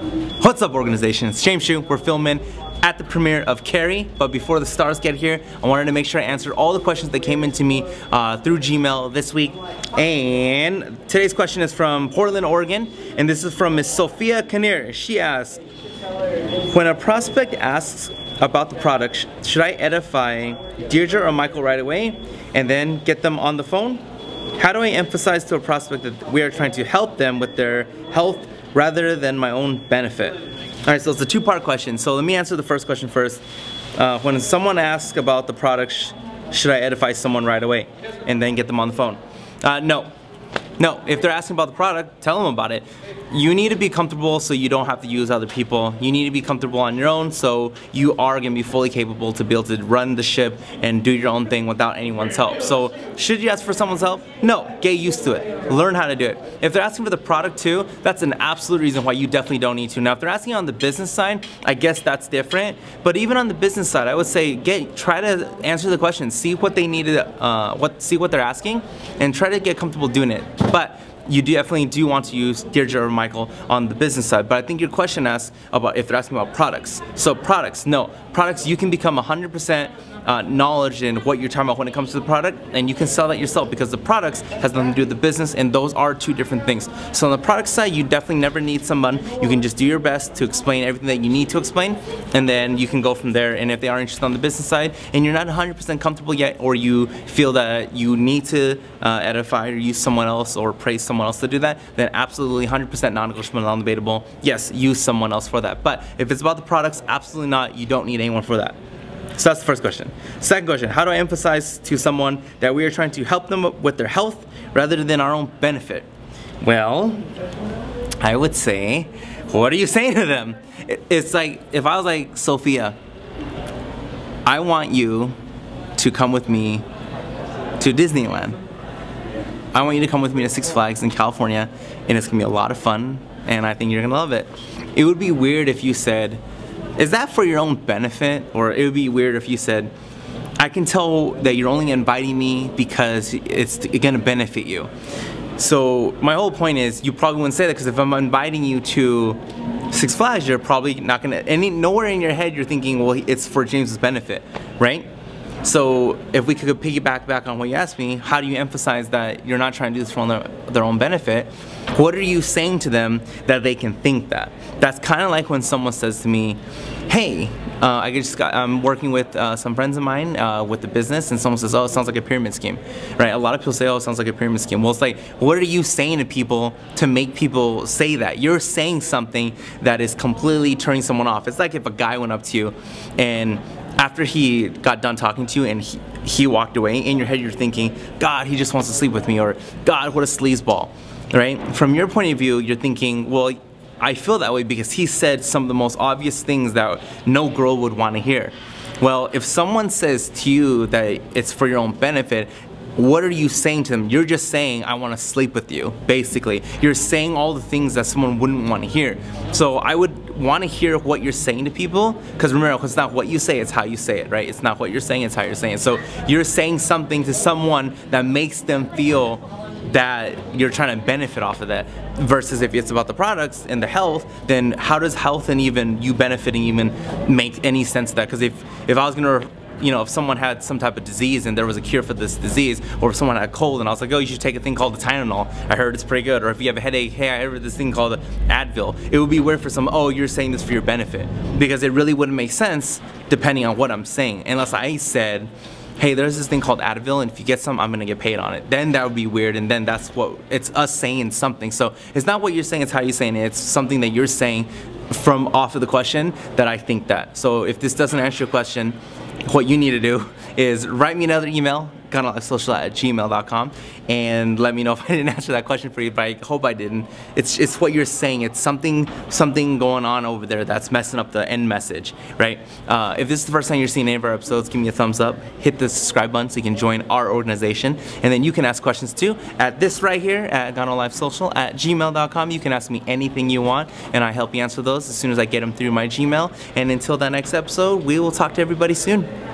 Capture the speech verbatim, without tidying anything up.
What's up, organization? It's James Shu. We're filming at the premiere of Carrie, but before the stars get here, I wanted to make sure I answered all the questions that came into me uh, through Gmail this week. And today's question is from Portland, Oregon, and this is from Miss Sophia Kinnear. She asks, when a prospect asks about the product, should I edify Deirdre or Michael right away and then get them on the phone? How do I emphasize to a prospect that we are trying to help them with their health rather than my own benefit? Alright, so it's a two-part question. So let me answer the first question first. Uh, when someone asks about the product, sh should I edify someone right away and then get them on the phone? Uh, no. No, if they're asking about the product, tell them about it. You need to be comfortable so you don't have to use other people. You need to be comfortable on your own so you are going to be fully capable to be able to run the ship and do your own thing without anyone's help. So should you ask for someone's help? No, get used to it. Learn how to do it. If they're asking for the product too, that's an absolute reason why you definitely don't need to. Now if they're asking on the business side, I guess that's different. But even on the business side, I would say get try to answer the question, see what they needed, uh, what see what they're asking, and try to get comfortable doing it. But you definitely do want to use Deirdre or Michael on the business side. But I think your question asks about if they're asking about products. So products, no. Products, you can become one hundred percent uh, knowledge in what you're talking about when it comes to the product, and you can sell that yourself because the products has nothing to do with the business, and those are two different things. So on the product side, you definitely never need someone. You can just do your best to explain everything that you need to explain, and then you can go from there. And if they are interested on the business side, and you're not one hundred percent comfortable yet, or you feel that you need to uh, edify or use someone else or praise someone else to do that, then absolutely one hundred percent non-negotiable, non-debatable. Yes, use someone else for that. But if it's about the products, absolutely not. You don't need anyone for that. So that's the first question. Second question, how do I emphasize to someone that we are trying to help them with their health rather than our own benefit? Well, I would say, what are you saying to them? It's like, if I was like, Sophia, I want you to come with me to Disneyland. I want you to come with me to Six Flags in California, and it's gonna be a lot of fun, and I think you're gonna love it. It would be weird if you said, is that for your own benefit? Or it would be weird if you said, I can tell that you're only inviting me because it's gonna benefit you. So my whole point is, you probably wouldn't say that, because if I'm inviting you to Six Flags, you're probably not gonna, any, nowhere in your head you're thinking, well, it's for James's benefit, right? So if we could piggyback back on what you asked me, how do you emphasize that you're not trying to do this for their, their own benefit? What are you saying to them that they can think that? That's kind of like when someone says to me, hey, uh, I just got, I'm working with uh, some friends of mine uh, with the business, and someone says, oh, it sounds like a pyramid scheme, right? A lot of people say, oh, it sounds like a pyramid scheme. Well, it's like, what are you saying to people to make people say that? You're saying something that is completely turning someone off. It's like if a guy went up to you and after he got done talking to you and he, he walked away, in your head you're thinking, God, he just wants to sleep with me, or God, what a sleazeball, right? From your point of view, you're thinking, well, I feel that way because he said some of the most obvious things that no girl would want to hear. Well, if someone says to you that it's for your own benefit, what are you saying to them? You're just saying, I want to sleep with you, basically. You're saying all the things that someone wouldn't want to hear. So I would want to hear what you're saying to people, because remember, it's not what you say, it's how you say it, right? It's not what you're saying, it's how you're saying it. So you're saying something to someone that makes them feel that you're trying to benefit off of that, versus if it's about the products and the health, then how does health and even you benefiting even make any sense of that? Because if, if I was going to, you know, if someone had some type of disease and there was a cure for this disease, or if someone had a cold and I was like, oh, you should take a thing called the Tylenol, I heard it's pretty good, or if you have a headache, hey, I heard this thing called Advil, it would be weird for some, oh, you're saying this for your benefit, because it really wouldn't make sense depending on what I'm saying, unless I said, hey, there's this thing called Advil, and if you get some, I'm gonna get paid on it. Then that would be weird, and then that's what, it's us saying something. So it's not what you're saying, it's how you're saying it. It's something that you're saying from off of the question that I think that. So if this doesn't answer your question, what you need to do is write me another email, gunalifesocial at gmail dot com, and let me know if I didn't answer that question for you, but I hope I didn't. It's, it's what you're saying. It's something something going on over there that's messing up the end message, right? Uh, if this is the first time you're seeing any of our episodes, give me a thumbs up, hit the subscribe button so you can join our organization, and then you can ask questions too at this right here at gunalifesocial at gmail dot com. You can ask me anything you want, and I help you answer those as soon as I get them through my Gmail. And until that next episode, we will talk to everybody soon.